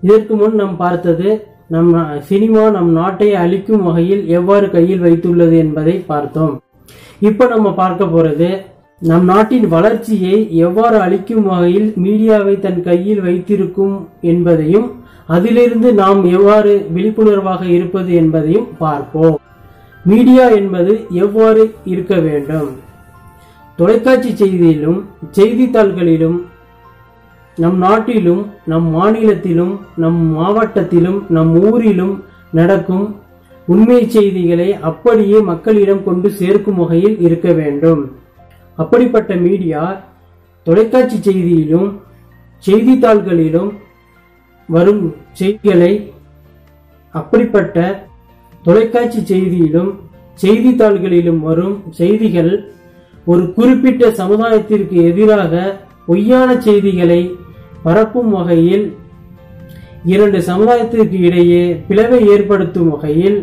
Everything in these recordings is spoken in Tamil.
இதற்கு முன் நாம் பார்த்தது சினிமா நம் நாட்டை அழிக்கும் வகையில் எவ்வாறு கையில் வைத்துள்ளது என்பதை பார்த்தோம். இப்ப நம்ம பார்க்க போறது நம் நாட்டின் வளர்ச்சியை எவ்வாறு அளிக்கும் வகையில் மீடியாவை தன் கையில் வைத்திருக்கும் என்பதையும் அதிலிருந்து நாம் எவ்வாறு விழிப்புணர்வாக இருப்பது என்பதையும் பார்ப்போம். மீடியா என்பது எவ்வாறு இருக்க வேண்டும்? தொலைக்காட்சி செய்தியிலும் செய்தித்தாள்களிலும் நம் நாட்டிலும் நம் மாநிலத்திலும் நம் மாவட்டத்திலும் நம் ஊரிலும் நடக்கும் உண்மை செய்திகளை அப்படியே மக்களிடம் கொண்டு சேர்க்கும் வகையில் இருக்க வேண்டும். அப்படிப்பட்ட மீடியா தொலைக்காட்சி செய்தியிலும் செய்தித்தாள்களிலும் வரும் செய்திகளை அப்படிப்பட்ட தொலைக்காட்சி செய்தியிலும் செய்தித்தாள்களிலும் வரும் செய்திகள் ஒரு குறிப்பிட்ட சமுதாயத்திற்கு எதிராக பொய்யான செய்திகளை பரப்பும் வகையில் இரண்டு சமுதாயத்திற்கு இடையே பிளவை ஏற்படுத்தும் வகையில்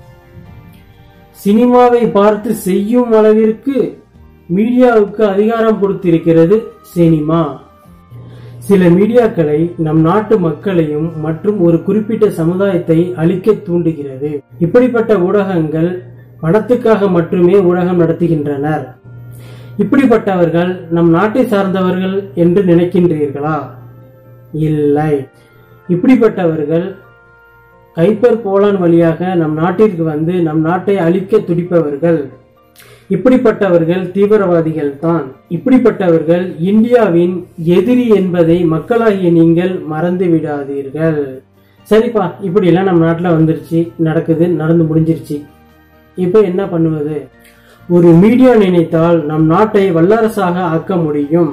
சினிமாவை பார்த்து செய்யும் அளவிற்கு மீடியாவுக்கு அதிகாரம் கொடுத்திருக்கிறது சினிமா. சில மீடியாக்களை நம் நாட்டு மக்களையும் மற்றும் ஒரு குறிப்பிட்ட சமுதாயத்தை அழிக்க தூண்டுகிறது. இப்படிப்பட்ட ஊடகங்கள் பணத்துக்காக மட்டுமே ஊடகம் நடத்துகின்றனர். இப்படிப்பட்டவர்கள் நம் நாட்டை சார்ந்தவர்கள் என்று நினைக்கின்றீர்களா? இல்லை. இப்படிப்பட்டவர்கள் கைப்பர் போலான் வழியாக நம் நாட்டிற்கு வந்து நம் நாட்டை அழிக்க துடிப்பவர்கள். இப்படிப்பட்டவர்கள் தீவிரவாதிகள் தான். இப்படிப்பட்டவர்கள் இந்தியாவின் எதிரி என்பதை மக்களாகிய நீங்கள் மறந்து விடாதீர்கள். சரிப்பா, இப்படி எல்லாம் நம்ம நாட்டுல வந்துருச்சு, நடக்குது, நடந்து முடிஞ்சிருச்சு. இப்ப என்ன பண்ணுவது? ஒரு மீடியா நினைத்தால் நம் நாட்டை வல்லரசாக ஆக்க முடியும்.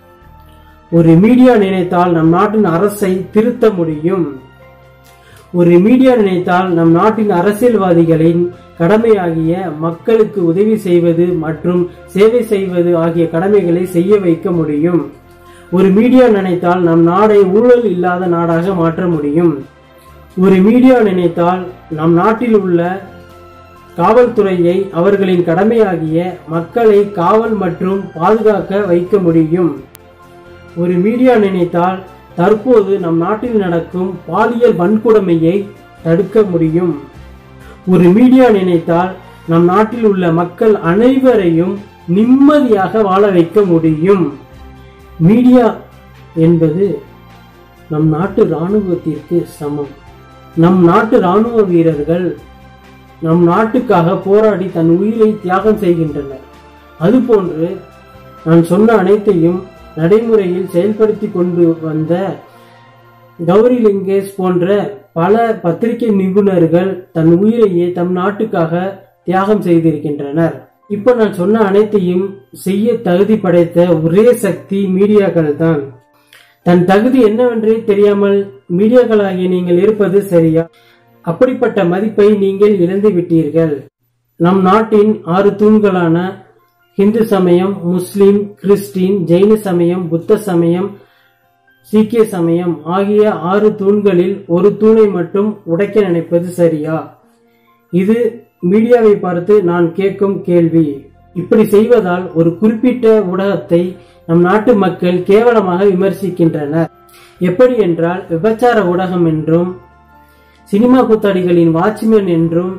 ஒரு மீடியா நினைத்தால் நம் நாட்டின் அரசை திருத்த முடியும். ஒரு மீடியா நினைத்தால் நம் நாட்டின் அரசியல்வாதிகளின் கடமையாகிய மக்களுக்கு உதவி செய்வது மற்றும் சேவை செய்வது ஆகிய கடமைகளை செய்ய வைக்க முடியும். ஒரு மீடியா நினைத்தால் நம் நாடை ஊழல் இல்லாத நாடாக மாற்ற முடியும். ஒரு மீடியா நினைத்தால் நம் நாட்டில் உள்ள காவல்துறையை அவர்களின் கடமையாகிய மக்களை காவல் மற்றும் பாதுகாக்க வைக்க முடியும். ஒரு மீடியா நினைத்தால் தற்போது நம் நாட்டில் நடக்கும் பாலியல் வன்கொடுமையை தடுக்க முடியும். ஒரு மீடியா நினைத்தால் நம் நாட்டில் உள்ள மக்கள் அனைவரையும் நிம்மதியாக வாழ வைக்க முடியும். மீடியா என்பது நம் நாட்டு இராணுவத்திற்கு சமம். நம் நாட்டு இராணுவ வீரர்கள் நம் நாட்டுக்காக போராடி தன் உயிரை தியாகம் செய்கின்றனர். அதுபோன்று நான் சொன்ன அனைத்தையும் நடைமுறையில் செயல்படுத்தி கொண்டு வந்த கௌரி லிங்கேஷ் போன்ற பல பத்திரிகை நிபுணர்கள் தன் உயிரையே தம் நாட்டுக்காக தியாகம் செய்திருக்கின்றனர். இப்ப நான் சொன்ன அனைத்தையும் செய்ய தகுதி படைத்த ஒரே சக்தி மீடியாக்கள் தான். தன் தகுதி என்னவென்றே தெரியாமல் மீடியாக்களாகிய நீங்கள் இருப்பது சரியா? அப்படிப்பட்ட மதிப்பை நீங்கள் இழந்து விட்டீர்கள். நம் நாட்டின் 6 தூண்களான இந்து சமயம், முஸ்லிம், கிறிஸ்டின், ஜெயின சமயம், புத்த சமயம், சீக்கிய சமயம் ஆகிய 6 தூண்களில் ஒரு தூணை மட்டும் உடைக்க நினைப்பது சரியா? இது மீடியாவை பார்த்து நான் கேட்கும் கேள்வி. இப்படி செய்வதால் ஒரு குறிப்பிட்ட ஊடகத்தை நம் நாட்டு மக்கள் கேவலமாக விமர்சிக்கின்றனர். எப்படி என்றால், விபச்சார ஊடகம் என்றும், சினிமா கூத்தாடிகளின் வாட்ச்மேன் என்றும்,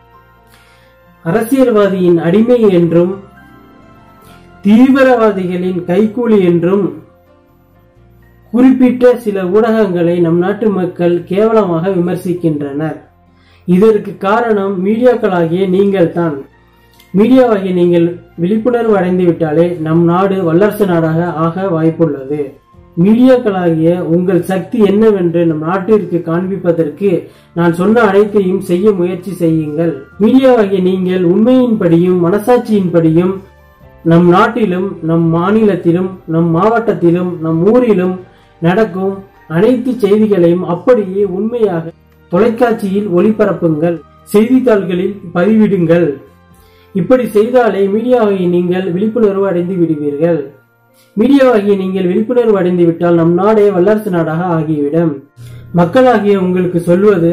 அரசியல்வாதியின் அடிமை என்றும், தீவிரவாதிகளின் கைக்கூலி என்றும் குறிப்பிட்ட சில ஊடகங்களை நம் நாட்டு மக்கள் கேவலமாக விமர்சிக்கின்றனர். இதற்கு காரணம் மீடியாக்களாகிய நீங்கள் தான். மீடியாவாகிய நீங்கள் விழிப்புணர்வு அடைந்து விட்டாலே நம் நாடு வல்லரசு நாடாக ஆக வாய்ப்புள்ளது. மீடியாக்களாகிய உங்கள் சக்தி என்னவென்று நம் நாட்டிற்கு காண்பிப்பதற்கு நான் சொன்ன அனைத்தையும் செய்ய முயற்சி செய்யுங்கள். மீடியாவாகிய நீங்கள் உண்மையின்படியும் மனசாட்சியின்படியும் நம் நாட்டிலும் நம் மாநிலத்திலும் நம் மாவட்டத்திலும் நம் ஊரிலும் நடக்கும் அனைத்து செய்திகளையும் அப்படியே உண்மையாக தொலைக்காட்சியில் ஒளிபரப்புங்கள், செய்தித்தாள்களில் பதிவிடுங்கள். இப்படி செய்தாலே மீடியாவாகிய நீங்கள் விழிப்புணர்வு அடைந்து விடுவீர்கள். மீடியாவாகிய நீங்கள் விழிப்புணர்வு அடைந்து விட்டால் நம் நாடே வல்லரசு நாடாக ஆகிவிடும். மக்களாகிய உங்களுக்கு சொல்வது,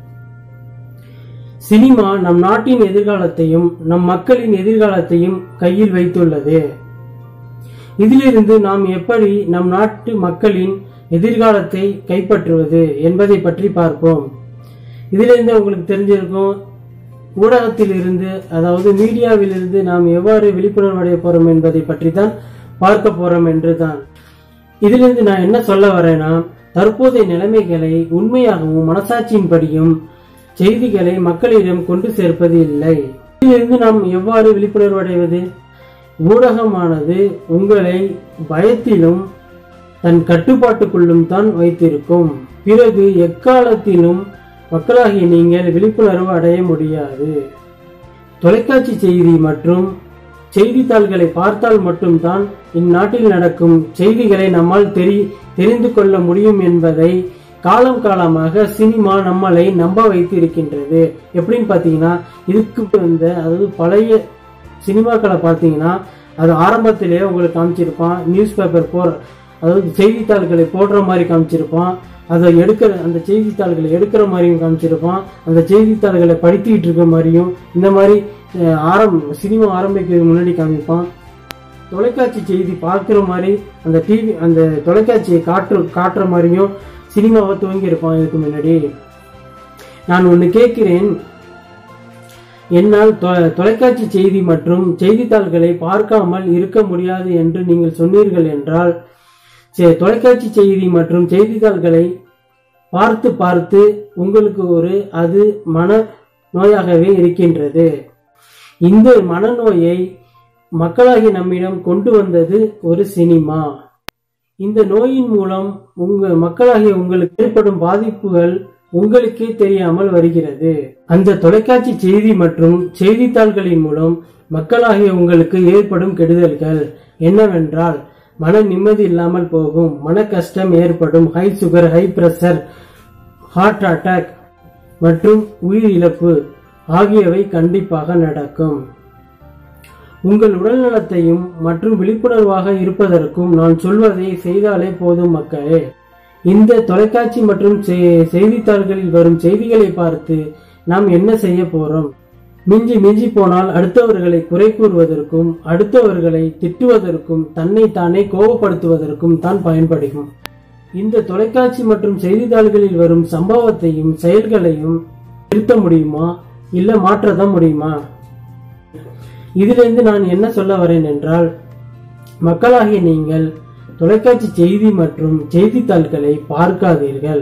சினிமா நம் நாட்டின் எதிர்காலத்தையும் நம் மக்களின் எதிர்காலத்தையும் கையில் வைத்துள்ளது. இதிலிருந்து நாம் எப்படி நம் நாட்டு மக்களின் எதிர்காலத்தை கைப்பற்றுவது என்பதை பற்றி பார்ப்போம். இதிலிருந்து உங்களுக்கு தெரிஞ்சிருக்கும், ஊடகத்தில் இருந்து, அதாவது மீடியாவில் இருந்து நாம் எவ்வாறு விழிப்புணர்வு அடைய போறோம் என்பதை பற்றி தான் பார்க்க போறோம் என்றுதான். இதிலிருந்து நான் என்ன சொல்ல வரேன்னா, தற்போதைய நிலைமைகளை உண்மையாகவும் மனசாட்சியின்படியும் செய்திகளை மக்களிடம் கொண்டு சேர்ப்பது இல்லை. இதிலிருந்து நாம் எவ்வாறு விழிப்புணர்வு அடைவது? ஊடகமானது உங்களை பயத்திலும் தன் கட்டுப்பாட்டுக்குள்ளும் தான் வைத்திருக்கும். பிறகு எக்காலத்திலும் மக்களாகிய நீங்கள் விழிப்புணர்வு அடைய முடியாது. தொலைக்காட்சி செய்தி மற்றும் செய்தித்தாள்களை பார்த்தால் மட்டும்தான் இந்நாட்டில் நடக்கும் செய்திகளை நம்மால் தெரிந்து கொள்ள முடியும் என்பதை காலம் காலமாக சினிமா நம்மளை நம்ப வைத்து இருக்கின்றது. எப்படின்னு பாத்தீங்கன்னா, இதுக்கு அதாவது பழைய சினிமாக்களை பார்த்தீங்கன்னா அது ஆரம்பத்திலேயே உங்களுக்கு காமிச்சிருப்பான். நியூஸ் பேப்பர் அதாவது செய்தித்தாள்களை போடுற மாதிரி காமிச்சிருப்பான். அதை அந்த செய்தித்தாள்களை எடுக்கிற மாதிரியும் காமிச்சிருப்பான். அந்த செய்தித்தாள்களை படித்துக்கிட்டு இருக்க மாதிரியும் இந்த மாதிரி சினிமா ஆரம்பிக்கிறதுக்கு முன்னாடி காமிப்பான். தொலைக்காட்சி செய்தி பார்க்குற மாதிரி அந்த தொலைக்காட்சியை காட்டுற மாதிரியும் சினிமாவை துவங்கி இருப்பான். இதுக்கு முன்னாடி நான் ஒன்று கேட்கிறேன், என்னால் தொலைக்காட்சி செய்தி மற்றும் செய்தித்தாள்களை பார்க்காமல் இருக்க முடியாது என்று நீங்கள் சொன்னீர்கள் என்றால், தொலைக்காட்சி செய்தி மற்றும் செய்தித்தாள்களை பார்த்து பார்த்து உங்களுக்கு அது மன நோயாகவே இருக்கின்றது. இந்த மனநோயை மக்களாகி நம்மிடம் கொண்டு வந்தது ஒரு சினிமா. இந்த நோயின் மூலம் மக்களாகிய உங்களுக்கு ஏற்படும் பாதிப்புகள் உங்களுக்கே தெரியாமல் வருகிறது. அந்த தொலைக்காட்சி செய்தி மற்றும் செய்தித்தாள்களின் மூலம் மக்களாகிய உங்களுக்கு ஏற்படும் கெடுதல்கள் என்னவென்றால், மன நிம்மதி இல்லாமல் போகும், மன கஷ்டம் ஏற்படும், high sugar, high pressure, heart attack மற்றும் உயிர் இழப்பு ஆகியவை கண்டிப்பாக நடக்கும். உங்கள் உடல் நலத்தையும் மற்றும் விழிப்புணர்வாக இருப்பதற்கும் நான் சொல்வதை செய்தாலே போதும் மக்களே. இந்த தொலைக்காட்சி மற்றும் செய்தித்தாள்களில் வரும் செய்திகளை பார்த்து நாம் என்ன செய்ய போறோம்? மிஞ்சி போனால் அடுத்தவர்களை குறை கூறுவதற்கும், அடுத்தவர்களை திட்டுவதற்கும், தன்னை தானே கோபப்படுத்துவதற்கும் தான் பயன்படும். இந்த தொலைக்காட்சி மற்றும் செய்தித்தாள்களில் வரும் சம்பவத்தையும் செயல்களையும் திருத்த முடியுமா, இல்ல மாற்றதான் முடியுமா? இதிலிருந்து நான் என்ன சொல்ல வரேன் என்றால், மக்களாகிய நீங்கள் தொலைக்காட்சி செய்தி மற்றும் செய்தித்தாள்களை பார்க்காதீர்கள்.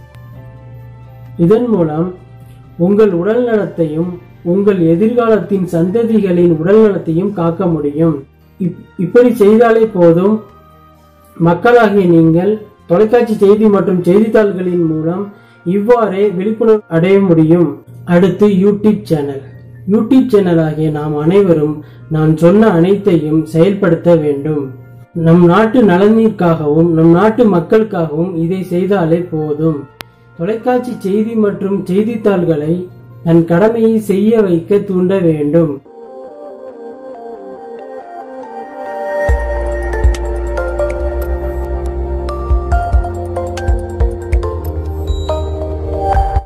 இதன் மூலம் உங்கள் உடல் நலத்தையும் உங்கள் எதிர்காலத்தின் சந்ததிகளின் உடல் நலத்தையும் காக்க முடியும். இப்படி செய்தாலே போதும், மக்களாகிய நீங்கள் தொலைக்காட்சி செய்தி மற்றும் செய்தித்தாள்களின் மூலம் இவ்வாறே விழிப்புணர்வு அடைய முடியும். அடுத்து யூடியூப் சேனல் ஆகிய நாம் அனைவரும் நான் சொன்ன அனைத்தையும் செயல்படுத்த வேண்டும். நம் நாட்டு நலனிற்காகவும் நம் நாட்டு மக்களுக்காகவும் இதை செய்தாலே போதும். தொலைக்காட்சி செய்தி மற்றும் செய்தித்தாள்களை தன் கடமையை செய்ய வைக்க தூண்ட வேண்டும்.